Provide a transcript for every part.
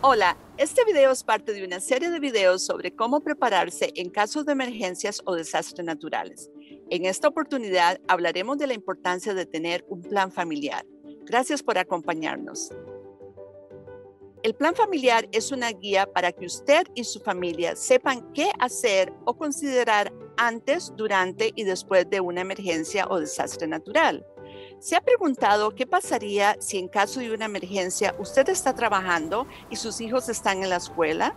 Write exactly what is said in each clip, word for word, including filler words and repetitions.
Hola, este video es parte de una serie de videos sobre cómo prepararse en casos de emergencias o desastres naturales. En esta oportunidad hablaremos de la importancia de tener un plan familiar. Gracias por acompañarnos. El plan familiar es una guía para que usted y su familia sepan qué hacer o considerar antes, durante y después de una emergencia o desastre natural. ¿Se ha preguntado qué pasaría si en caso de una emergencia usted está trabajando y sus hijos están en la escuela?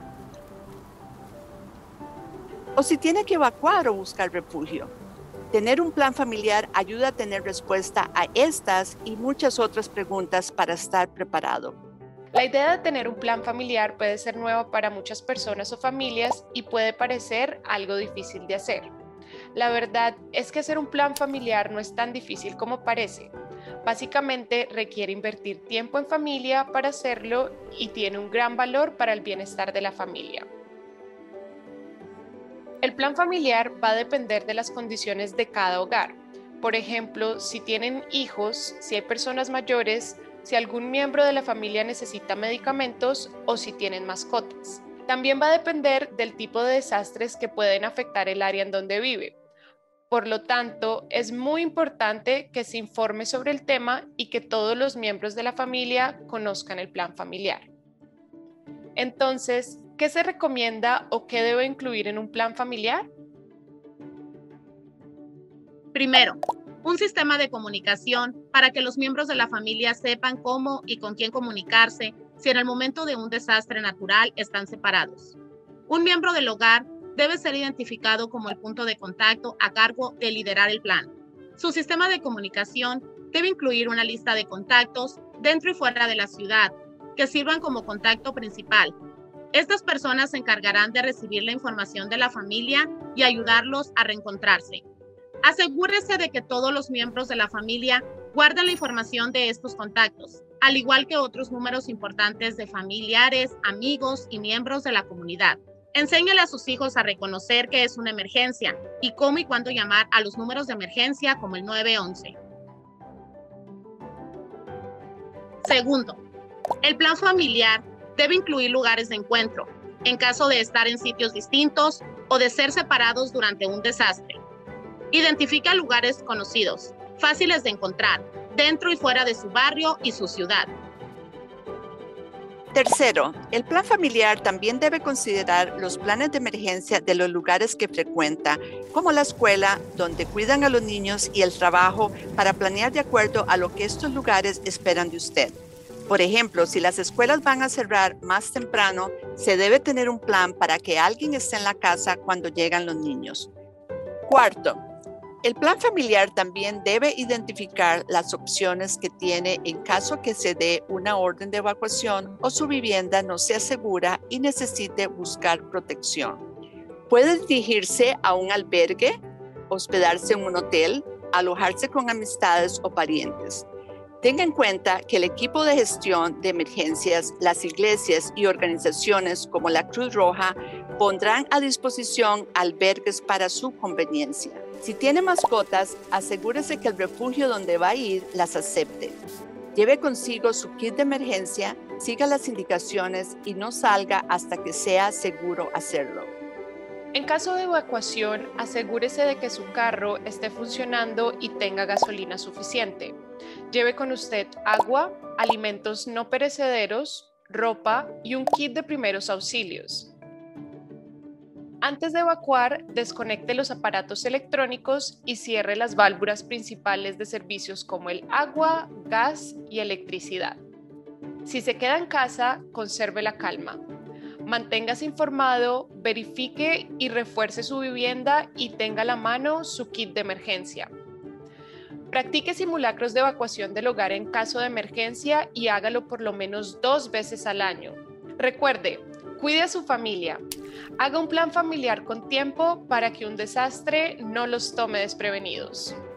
¿O si tiene que evacuar o buscar refugio? Tener un plan familiar ayuda a tener respuesta a estas y muchas otras preguntas para estar preparado. La idea de tener un plan familiar puede ser nueva para muchas personas o familias y puede parecer algo difícil de hacer. La verdad es que hacer un plan familiar no es tan difícil como parece. Básicamente requiere invertir tiempo en familia para hacerlo y tiene un gran valor para el bienestar de la familia. El plan familiar va a depender de las condiciones de cada hogar. Por ejemplo, si tienen hijos, si hay personas mayores, si algún miembro de la familia necesita medicamentos o si tienen mascotas. También va a depender del tipo de desastres que pueden afectar el área en donde vive. Por lo tanto, es muy importante que se informe sobre el tema y que todos los miembros de la familia conozcan el plan familiar. Entonces, ¿qué se recomienda o qué debe incluir en un plan familiar? Primero, un sistema de comunicación para que los miembros de la familia sepan cómo y con quién comunicarse si en el momento de un desastre natural están separados. Un miembro del hogar debe ser identificado como el punto de contacto a cargo de liderar el plan. Su sistema de comunicación debe incluir una lista de contactos dentro y fuera de la ciudad que sirvan como contacto principal. Estas personas se encargarán de recibir la información de la familia y ayudarlos a reencontrarse. Asegúrese de que todos los miembros de la familia guarden la información de estos contactos, al igual que otros números importantes de familiares, amigos y miembros de la comunidad. Enséñale a sus hijos a reconocer que es una emergencia y cómo y cuándo llamar a los números de emergencia como el nueve once. Segundo, el plan familiar debe incluir lugares de encuentro, en caso de estar en sitios distintos o de ser separados durante un desastre. Identifica lugares conocidos, fáciles de encontrar, dentro y fuera de su barrio y su ciudad. Tercero, el plan familiar también debe considerar los planes de emergencia de los lugares que frecuenta, como la escuela, donde cuidan a los niños, y el trabajo, para planear de acuerdo a lo que estos lugares esperan de usted. Por ejemplo, si las escuelas van a cerrar más temprano, se debe tener un plan para que alguien esté en la casa cuando llegan los niños. Cuarto, el plan familiar también debe identificar las opciones que tiene en caso que se dé una orden de evacuación o su vivienda no sea segura y necesite buscar protección. Puede dirigirse a un albergue, hospedarse en un hotel, alojarse con amistades o parientes. Tenga en cuenta que el equipo de gestión de emergencias, las iglesias y organizaciones como la Cruz Roja pondrán a disposición albergues para su conveniencia. Si tiene mascotas, asegúrese que el refugio donde va a ir las acepte. Lleve consigo su kit de emergencia, siga las indicaciones y no salga hasta que sea seguro hacerlo. En caso de evacuación, asegúrese de que su carro esté funcionando y tenga gasolina suficiente. Lleve con usted agua, alimentos no perecederos, ropa y un kit de primeros auxilios. Antes de evacuar, desconecte los aparatos electrónicos y cierre las válvulas principales de servicios como el agua, gas y electricidad. Si se queda en casa, conserve la calma. Manténgase informado, verifique y refuerce su vivienda y tenga a la mano su kit de emergencia. Practique simulacros de evacuación del hogar en caso de emergencia y hágalo por lo menos dos veces al año. Recuerde, cuide a su familia. Haga un plan familiar con tiempo para que un desastre no los tome desprevenidos.